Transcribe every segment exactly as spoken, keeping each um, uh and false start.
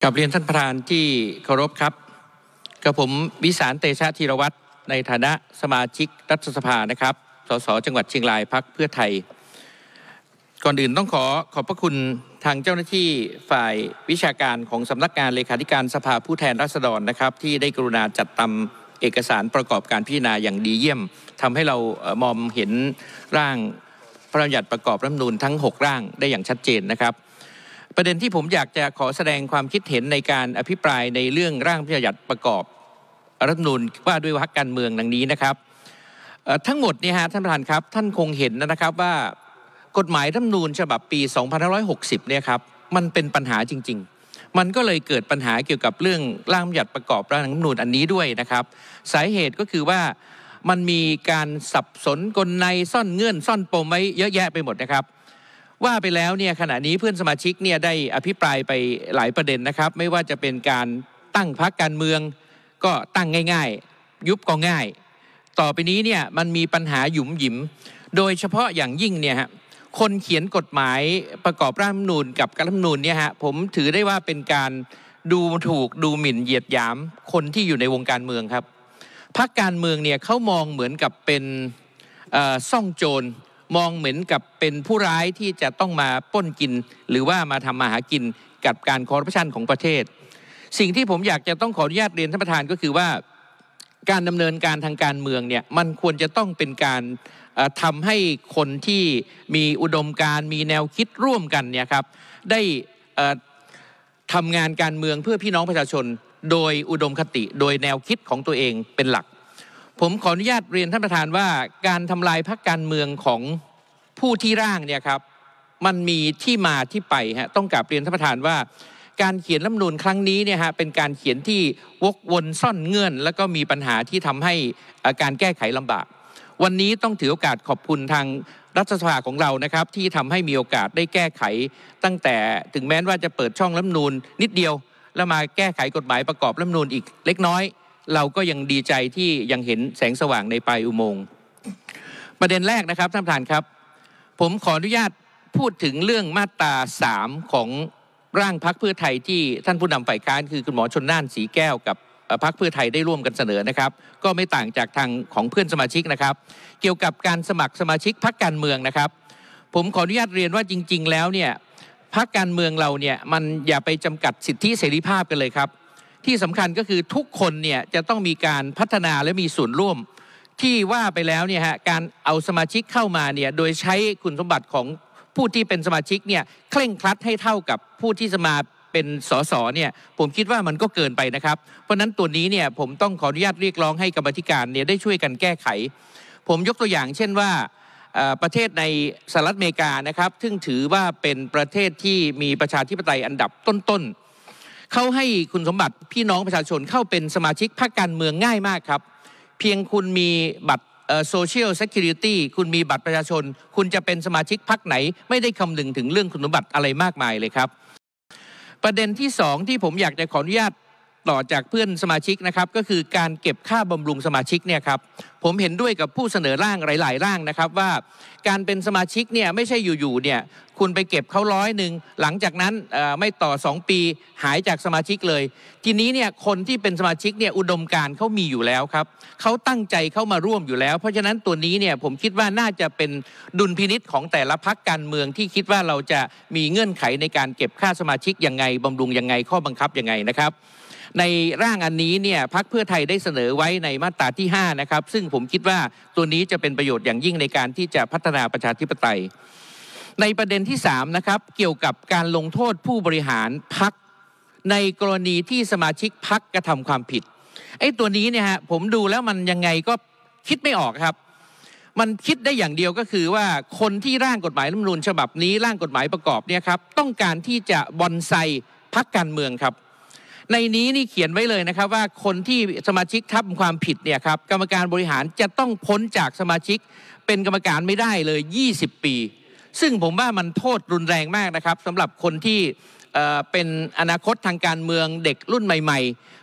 กับเรียนท่านประธานที่เคารพครับกับผมวิสารเตชะธีรวัตรในฐานะสมาชิกรัฐสภานะครับสสจังหวัดเชียงรายพรรคเพื่อไทยก่อนอื่นต้องขอขอบพระคุณทางเจ้าหน้าที่ฝ่ายวิชาการของสำนักงานเลขาธิการสภาผู้แทนราษฎรนะครับที่ได้กรุณาจัดทำเอกสารประกอบการพิจารณาอย่างดีเยี่ยมทำให้เรามองเห็นร่างพระราชบัญญัติประกอบรัฐธรรมนูญทั้งหกร่างได้อย่างชัดเจนนะครับประเด็นที่ผมอยากจะขอแสดงความคิดเห็นในการอภิปรายในเรื่องร่างพระราชบัญญัติประกอบรัฐธรรมนูญว่าด้วยวรรคการเมืองดังนี้นะครับทั้งหมดเนี่ยฮะท่านประธานครับท่านคงเห็นนะครับว่ากฎหมายรัฐธรรมนูญฉบับปีสองพันห้าร้อยหกสิบเนี่ยครับมันเป็นปัญหาจริงๆมันก็เลยเกิดปัญหาเกี่ยวกับเรื่องร่างพระราชบัญญัติประกอบรัฐธรรมนูญอันนี้ด้วยนะครับสาเหตุก็คือว่ามันมีการสับสนกลไกซ่อนเงื่อนซ่อนปมไว้เยอะแยะไปหมดนะครับว่าไปแล้วเนี่ยขณะนี้เพื่อนสมาชิกเนี่ยได้อภิปรายไปหลายประเด็นนะครับไม่ว่าจะเป็นการตั้งพรรคการเมืองก็ตั้งง่ายๆยุบก็ง่ายต่อไปนี้เนี่ยมันมีปัญหาหยุมหยิมโดยเฉพาะอย่างยิ่งเนี่ยฮะคนเขียนกฎหมายประกอบรัฐธรรมนูญกับรัฐธรรมนูญเนี่ยฮะผมถือได้ว่าเป็นการดูถูกดูหมิ่นเหยียดหยามคนที่อยู่ในวงการเมืองครับพรรคการเมืองเนี่ยเขามองเหมือนกับเป็นซ่องโจรมองเหมือนกับเป็นผู้ร้ายที่จะต้องมาปล้นกินหรือว่ามาทำมาหากินกับการคอร์รัปชันของประเทศสิ่งที่ผมอยากจะต้องขออนุญาตเรียนท่านประธานก็คือว่าการดำเนินการทางการเมืองเนี่ยมันควรจะต้องเป็นการทำให้คนที่มีอุดมการณ์มีแนวคิดร่วมกันเนี่ยครับได้ทำงานการเมืองเพื่อพี่น้องประชาชนโดยอุดมคติโดยแนวคิดของตัวเองเป็นหลักผมขออนุญาตเรียนท่านประธานว่าการทำลายพรรคการเมืองของผู้ที่ร่างเนี่ยครับมันมีที่มาที่ไปฮะต้องกราบเรียนท่านประธานว่าการเขียนรัฐธรรมนูญครั้งนี้เนี่ยฮะเป็นการเขียนที่วกวนซ่อนเงื่อนแล้วก็มีปัญหาที่ทำให้การแก้ไขลำบากวันนี้ต้องถือโอกาสขอบคุณทางรัฐสภาของเรานะครับที่ทำให้มีโอกาสได้แก้ไขตั้งแต่ถึงแม้ว่าจะเปิดช่องรัฐธรรมนูญนิดเดียวแล้วมาแก้ไขกฎหมายประกอบรัฐธรรมนูญอีกเล็กน้อยเราก็ยังดีใจที่ยังเห็นแสงสว่างในปลายอุโมงค์ประเด็นแรกนะครับท่านประธานครับผมขออนุญาตพูดถึงเรื่องมาตราสามของร่างพรรคเพื่อไทยที่ท่านผู้นำฝ่ายค้านคือคุณหมอชลน่านสีแก้วกับพรรคเพื่อไทยได้ร่วมกันเสนอนะครับก็ไม่ต่างจากทางของเพื่อนสมาชิกนะครับเกี่ยวกับการสมัครสมาชิกพรรคการเมืองนะครับผมขออนุญาตเรียนว่าจริงๆแล้วเนี่ยพรรคการเมืองเราเนี่ยมันอย่าไปจำกัดสิทธิเสรีภาพกันเลยครับที่สำคัญก็คือทุกคนเนี่ยจะต้องมีการพัฒนาและมีส่วนร่วมที่ว่าไปแล้วเนี่ยฮะการเอาสมาชิกเข้ามาเนี่ยโดยใช้คุณสมบัติของผู้ที่เป็นสมาชิกเนี่ยเคร่งครัดให้เท่ากับผู้ที่จะมาเป็นสสเนี่ยผมคิดว่ามันก็เกินไปนะครับเพราะนั้นตัวนี้เนี่ยผมต้องขออนุญาตเรียกร้องให้กรรมธิการเนี่ยได้ช่วยกันแก้ไขผมยกตัวอย่างเช่นว่าประเทศในสหรัฐอเมริกานะครับซึ่งถือว่าเป็นประเทศที่มีประชาธิปไตยอันดับต้นๆเขาให้คุณสมบัติพี่น้องประชาชนเข้าเป็นสมาชิกพรรคการเมืองง่ายมากครับเพียงคุณมีบัตรโซเชียลเซคิวริตี้คุณมีบัตรประชาชนคุณจะเป็นสมาชิกพรรคไหนไม่ได้คำนึงถึงเรื่องคุณสมบัติอะไรมากมายเลยครับประเด็นที่สองที่ผมอยากจะขออนุญาตต่อจากเพื่อนสมาชิกนะครับก็คือการเก็บค่าบำรุงสมาชิกเนี่ยครับผมเห็นด้วยกับผู้เสนอร่างหลายๆร่างนะครับว่าการเป็นสมาชิกเนี่ยไม่ใช่อยู่ๆเนี่ยคุณไปเก็บเขาร้อยหนึ่งหลังจากนั้นไม่ต่อสองปีหายจากสมาชิกเลยทีนี้เนี่ยคนที่เป็นสมาชิกเนี่ยอุดมการณ์เขามีอยู่แล้วครับเขาตั้งใจเข้ามาร่วมอยู่แล้วเพราะฉะนั้นตัวนี้เนี่ยผมคิดว่าน่าจะเป็นดุลพินิจของแต่ละพรรคการเมืองที่คิดว่าเราจะมีเงื่อนไขในการเก็บค่าสมาชิกยังไงบำรุงยังไงข้อบังคับยังไงนะครับในร่างอันนี้เนี่ยพรรคเพื่อไทยได้เสนอไว้ในมาตราที่ห้านะครับซึ่งผมคิดว่าตัวนี้จะเป็นประโยชน์อย่างยิ่งในการที่จะพัฒนาประชาธิปไตยในประเด็นที่สามนะครับเกี่ยวกับการลงโทษผู้บริหารพรรคในกรณีที่สมาชิกพรรคกระทำความผิดไอ้ตัวนี้เนี่ยฮะผมดูแล้วมันยังไงก็คิดไม่ออกครับมันคิดได้อย่างเดียวก็คือว่าคนที่ร่างกฎหมายรัฐธรรมนูญฉบับนี้ร่างกฎหมายประกอบเนี่ยครับต้องการที่จะบอนไซพรรคการเมืองครับในนี้นี่เขียนไว้เลยนะครับว่าคนที่สมาชิกทำความผิดเนี่ยครับกรรมการบริหารจะต้องพ้นจากสมาชิกเป็นกรรมการไม่ได้เลยยี่สิบปีซึ่งผมว่ามันโทษรุนแรงมากนะครับสำหรับคนที่เอ่อเป็นอนาคตทางการเมืองเด็กรุ่นใหม่ๆ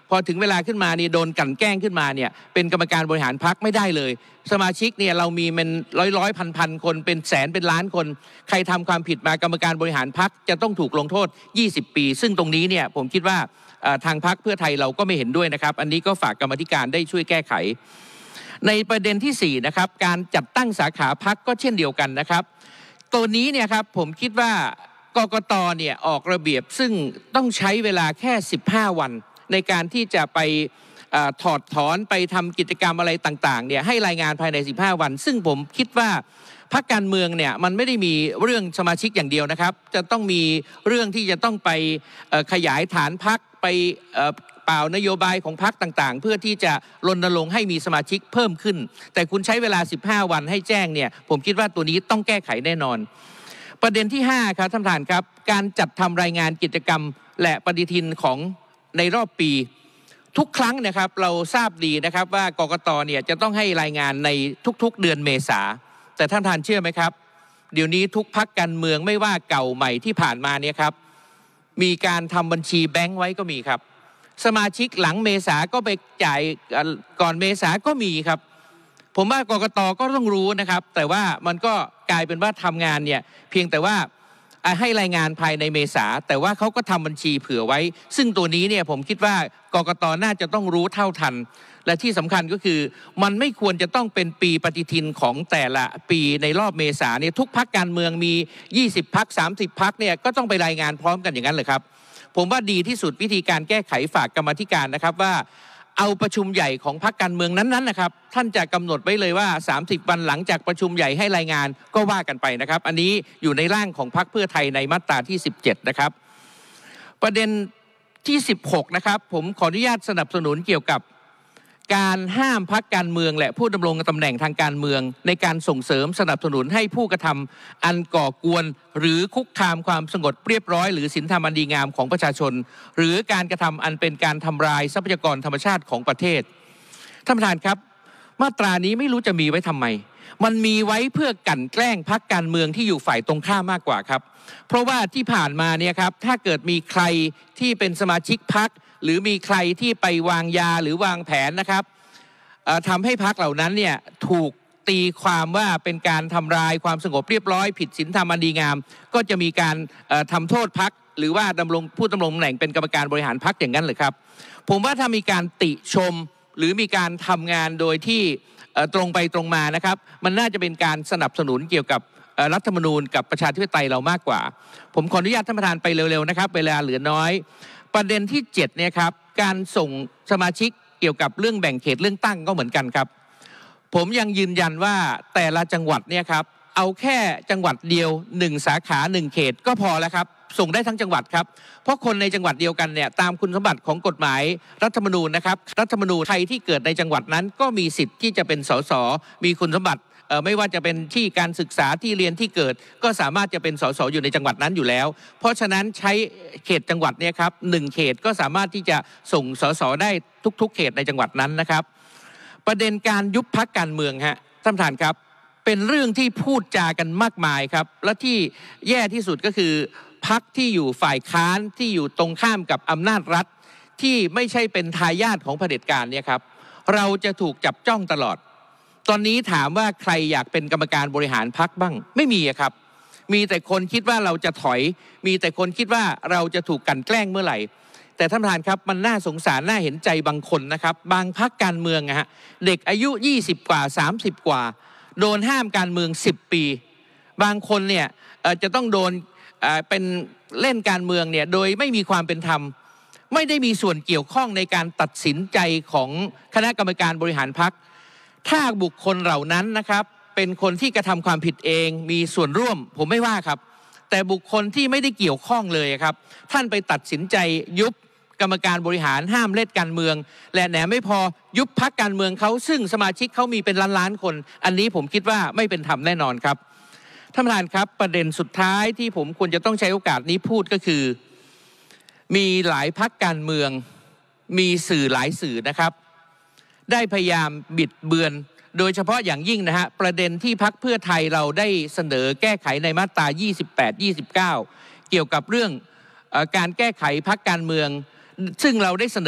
พอถึงเวลาขึ้นมานี่โดนกลั่นแกล้งขึ้นมาเนี่ยเป็นกรรมการบริหารพรรคไม่ได้เลยสมาชิกเนี่ยเรามีเป็นร้อยร้อยพันพันคนเป็นแสนเป็นล้านคนใครทำความผิดมากรรมการบริหารพรรคจะต้องถูกลงโทษยี่สิบปีซึ่งตรงนี้เนี่ยผมคิดว่าทางพรรคเพื่อไทยเราก็ไม่เห็นด้วยนะครับอันนี้ก็ฝากกรรมธิการได้ช่วยแก้ไขในประเด็นที่สี่นะครับการจัดตั้งสาขาพรรคก็เช่นเดียวกันนะครับตัวนี้เนี่ยครับผมคิดว่ากกต.เนี่ยออกระเบียบซึ่งต้องใช้เวลาแค่สิบห้าวันในการที่จะไปถอดถอนไปทำกิจกรรมอะไรต่างๆเนี่ยให้รายงานภายในสิบห้าวันซึ่งผมคิดว่าพรรคการเมืองเนี่ยมันไม่ได้มีเรื่องสมาชิกอย่างเดียวนะครับจะต้องมีเรื่องที่จะต้องไปขยายฐานพรรคไปเปล่านโยบายของพรรคต่างๆเพื่อที่จะรณรงค์ให้มีสมาชิกเพิ่มขึ้นแต่คุณใช้เวลาสิบห้าวันให้แจ้งเนี่ยผมคิดว่าตัวนี้ต้องแก้ไขแน่นอนประเด็นที่ห้าครับท่านประธานครับการจัดทำรายงานกิจกรรมและปฏิทินของในรอบปีทุกครั้งนะครับเราทราบดีนะครับว่ากกต.เนี่ยจะต้องให้รายงานในทุกๆเดือนเมษาแต่ท่านประธานเชื่อไหมครับเดี๋ยวนี้ทุกพรรคการเมืองไม่ว่าเก่าใหม่ที่ผ่านมาเนี่ยครับมีการทำบัญชีแบงก์ไว้ก็มีครับสมาชิกหลังเมษาก็ไปจ่ายก่อนเมษาก็มีครับผมว่ากกต.ก็ต้องรู้นะครับแต่ว่ามันก็กลายเป็นว่าทำงานเนี่ยเพียงแต่ว่าให้รายงานภายในเมษาแต่ว่าเขาก็ทำบัญชีเผื่อไว้ซึ่งตัวนี้เนี่ยผมคิดว่ากกต.น่าจะต้องรู้เท่าทันและที่สำคัญก็คือมันไม่ควรจะต้องเป็นปีปฏิทินของแต่ละปีในรอบเมษาเนี่ยทุกพรรคการเมืองมียี่สิบพรรคสามสิบพรรคเนี่ยก็ต้องไปรายงานพร้อมกันอย่างนั้นเลยครับผมว่าดีที่สุดวิธีการแก้ไขฝากกรรมธิการนะครับว่าเอาประชุมใหญ่ของพรรคการเมืองนั้นๆนะครับท่านจะกำหนดไว้เลยว่าสามสิบวันหลังจากประชุมใหญ่ให้รายงานก็ว่ากันไปนะครับอันนี้อยู่ในร่างของพรรคเพื่อไทยในมาตราที่สิบเจ็ดนะครับประเด็นที่สิบหกนะครับผมขออนุญาตสนับสนุนเกี่ยวกับการห้ามพรรคการเมืองและผู้ดำรงตำแหน่งทางการเมืองในการส่งเสริมสนับสนุนให้ผู้กระทำอันก่อกวนหรือคุกคามความสงบเรียบร้อยหรือศีลธรรมอันดีงามของประชาชนหรือการกระทำอันเป็นการทำลายทรัพยากรธรรมชาติของประเทศท่านประธานครับมาตรานี้ไม่รู้จะมีไว้ทำไมมันมีไว้เพื่อกลั่นแกล้งพรรคการเมืองที่อยู่ฝ่ายตรงข้ามมากกว่าครับเพราะว่าที่ผ่านมาเนี่ยครับถ้าเกิดมีใครที่เป็นสมาชิกพรรคหรือมีใครที่ไปวางยาหรือวางแผนนะครับทำให้พรรคเหล่านั้นเนี่ยถูกตีความว่าเป็นการทำลายความสงบเรียบร้อยผิดศีลธรรมอันดีงามก็จะมีการทำโทษพรรคหรือว่าดำรงผู้ดำรงตำแหน่งเป็นกรรมการบริหารพรรคอย่างนั้นเลยครับผมว่าถ้ามีการติชมหรือมีการทำงานโดยที่ตรงไปตรงมานะครับมันน่าจะเป็นการสนับสนุนเกี่ยวกับรัฐธรรมนูญกับประชาธิปไตยเรามากกว่าผมขออนุญาตท่านประธานไปเร็วๆนะครับเวลาเหลือน้อยประเด็นที่เจ็ดเนี่ยครับการส่งสมาชิกเกี่ยวกับเรื่องแบ่งเขตเลือกตั้งก็เหมือนกันครับผมยังยืนยันว่าแต่ละจังหวัดเนี่ยครับเอาแค่จังหวัดเดียวหนึ่งสาขาหนึ่งเขตก็พอแล้วครับส่งได้ทั้งจังหวัดครับเพราะคนในจังหวัดเดียวกันเนี่ยตามคุณสมบัติของกฎหมายรัฐธรรมนูญนะครับรัฐธรรมนูญใครที่เกิดในจังหวัดนั้นก็มีสิทธิ์ที่จะเป็นสสมีคุณสมบัติไม่ว่าจะเป็นที่การศึกษาที่เรียนที่เกิดก็สามารถจะเป็นสสอยู่ในจังหวัดนั้นอยู่แล้วเพราะฉะนั้นใช้เขตจังหวัดเนี่ยครับหนึ่งเขตก็สามารถที่จะส่งสสได้ทุกๆเขตในจังหวัดนั้นนะครับประเด็นการยุบพรรคการเมืองฮะท่านประธานครับเป็นเรื่องที่พูดจากันมากมายครับและที่แย่ที่สุดก็คือพรรคที่อยู่ฝ่ายค้านที่อยู่ตรงข้ามกับอำนาจรัฐที่ไม่ใช่เป็นทายาทของเผด็จการเนี่ยครับเราจะถูกจับจ้องตลอดตอนนี้ถามว่าใครอยากเป็นกรรมการบริหารพรรคบ้างไม่มีครับมีแต่คนคิดว่าเราจะถอยมีแต่คนคิดว่าเราจะถูกกลั่นแกล้งเมื่อไหร่แต่ท่านประธานครับมันน่าสงสารน่าเห็นใจบางคนนะครับบางพรรคการเมืองฮะเด็กอายุยี่สิบกว่าสามสิบกว่าโดนห้ามการเมืองสิบปีบางคนเนี่ยจะต้องโดนเป็นเล่นการเมืองเนี่ยโดยไม่มีความเป็นธรรมไม่ได้มีส่วนเกี่ยวข้องในการตัดสินใจของคณะกรรมการบริหารพรรคถ้าบุคคลเหล่านั้นนะครับเป็นคนที่กระทำความผิดเองมีส่วนร่วมผมไม่ว่าครับแต่บุคคลที่ไม่ได้เกี่ยวข้องเลยครับท่านไปตัดสินใจยุบกรรมการบริหารห้ามเล่นการเมืองและแหนไม่พอยุบพรรคการเมืองเขาซึ่งสมาชิกเขามีเป็นล้านล้านคนอันนี้ผมคิดว่าไม่เป็นธรรมแน่นอนครับท่านประธานครับประเด็นสุดท้ายที่ผมควรจะต้องใช้โอกาสนี้พูดก็คือมีหลายพรรคการเมืองมีสื่อหลายสื่อนะครับได้พยายามบิดเบือนโดยเฉพาะอย่างยิ่งนะฮะประเด็นที่พรรคเพื่อไทยเราได้เสนอแก้ไขในมาตรายี่สิบแปด ยี่สิบเก้าเกี่ยวกับเรื่องเอ่อการแก้ไขพรรคการเมืองซึ่งเราได้เสนอ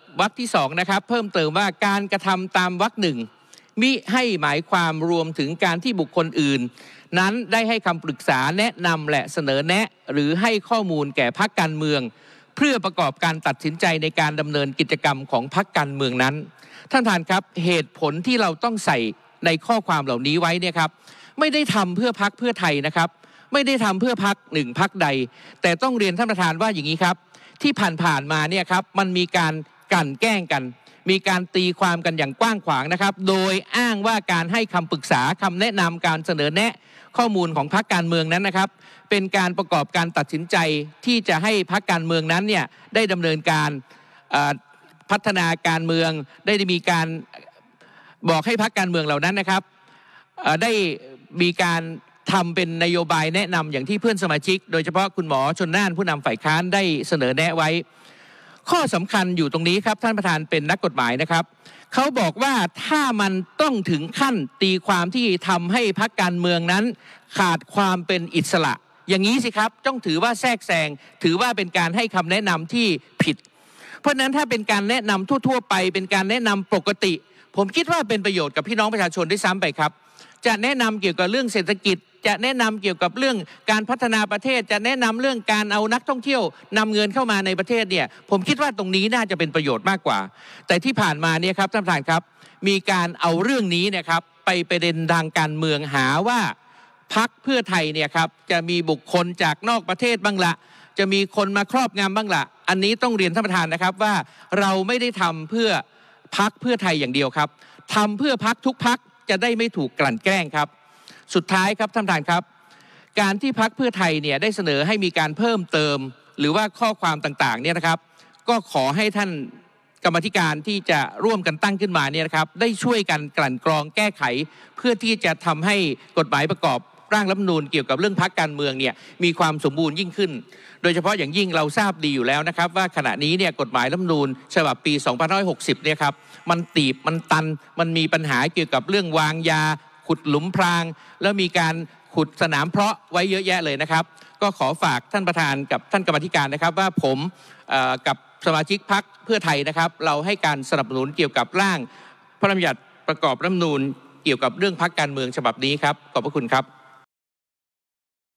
วรรคที่สองนะครับเพิ่มเติมว่าการกระทำตามวรรคหนึ่งมิให้หมายความรวมถึงการที่บุคคลอื่นนั้นได้ให้คำปรึกษาแนะนำและเสนอแนะหรือให้ข้อมูลแก่พรรคการเมืองเพื่อประกอบการตัดสินใจในการดำเนินกิจกรรมของพรรคการเมืองนั้นท่านประธานครับเหตุผลที่เราต้องใส่ในข้อความเหล่านี้ไว้เนี่ยครับไม่ได้ทำเพื่อพรรคเพื่อไทยนะครับไม่ได้ทำเพื่อพรรคหนึ่งพรรคใดแต่ต้องเรียนท่านประธานว่าอย่างนี้ครับที่ผ่านๆมาเนี่ยครับมันมีการกลั่นแกล้งกันมีการตีความกันอย่างกว้างขวางนะครับโดยอ้างว่าการให้คำปรึกษาคำแนะนำการเสนอแนะข้อมูลของพรรคการเมืองนั้นนะครับเป็นการประกอบการตัดสินใจที่จะให้พรรคการเมืองนั้นเนี่ยได้ดำเนินการพัฒนาการเมืองได้มีการบอกให้พรรคการเมืองเหล่านั้นนะครับได้มีการทำเป็นนโยบายแนะนำอย่างที่เพื่อนสมาชิกโดยเฉพาะคุณหมอชลน่านผู้นำฝ่ายค้านได้เสนอแนะไว้ข้อสำคัญอยู่ตรงนี้ครับท่านประธานเป็นนักกฎหมายนะครับเขาบอกว่าถ้ามันต้องถึงขั้นตีความที่ทำให้พรรคการเมืองนั้นขาดความเป็นอิสระอย่างนี้สิครับต้องถือว่าแทรกแซงถือว่าเป็นการให้คำแนะนำที่ผิดเพราะฉะนั้นถ้าเป็นการแนะนำทั่วๆไปเป็นการแนะนำปกติผมคิดว่าเป็นประโยชน์กับพี่น้องประชาชนด้วยซ้ำไปครับจะแนะนำเกี่ยวกับเรื่องเศรษฐกิจจะแนะนำเกี่ยวกับเรื่องการพัฒนาประเทศจะแนะนำเรื่องการเอานักท่องเที่ยวนำเงินเข้ามาในประเทศเนี่ยผมคิดว่าตรงนี้น่าจะเป็นประโยชน์มากกว่าแต่ที่ผ่านมาเนี่ยครับท่านประธานครับมีการเอาเรื่องนี้นะครับไปประเด็นทางการเมืองหาว่าพรรคเพื่อไทยเนี่ยครับจะมีบุคคลจากนอกประเทศบ้างละจะมีคนมาครอบงำบ้างละอันนี้ต้องเรียนท่านประธานนะครับว่าเราไม่ได้ทำเพื่อพรรคเพื่อไทยอย่างเดียวครับทำเพื่อพรรคทุกพรรคจะได้ไม่ถูกกลั่นแกล้งครับสุดท้ายครับท่านประธานครับการที่พรรคเพื่อไทยเนี่ยได้เสนอให้มีการเพิ่มเติมหรือว่าข้อความต่างๆเนี่ยนะครับก็ขอให้ท่านกรรมธิการที่จะร่วมกันตั้งขึ้นมาเนี่ยนะครับได้ช่วยกันกลั่นกรองแก้ไขเพื่อที่จะทำให้กฎหมายประกอบร่างรัฐธรรมนูญเกี่ยวกับเรื่องพรรคการเมืองเนี่ยมีความสมบูรณ์ยิ่งขึ้นโดยเฉพาะอย่างยิ่งเราทราบดีอยู่แล้วนะครับว่าขณะนี้เนี่ยกฎหมายรัฐธรรมนูญฉบับปีสองพันห้าร้อยหกสิบเนี่ยครับมันตีบมันตันมันมีปัญหาเกี่ยวกับเรื่องวางยาขุดหลุมพรางแล้วมีการขุดสนามเพาะไว้เยอะแยะเลยนะครับก็ขอฝากท่านประธานกับท่านกรรมธิการนะครับว่าผมกับสมาชิกพรรคเพื่อไทยนะครับเราให้การสนับสนุนเกี่ยวกับร่างพระราชบัญญัติประกอบรัฐธรรมนูญเกี่ยวกับเรื่องพรรคการเมืองฉบับนี้ครับขอบพระคุณครับ